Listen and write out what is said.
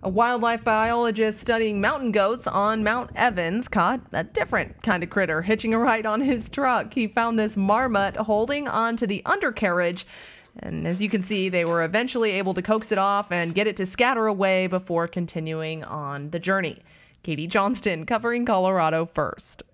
A wildlife biologist studying mountain goats on Mount Evans caught a different kind of critter hitching a ride on his truck. He found this marmot holding onto the undercarriage, and as you can see, they were eventually able to coax it off and get it to scatter away before continuing on the journey. Katie Johnston covering Colorado First.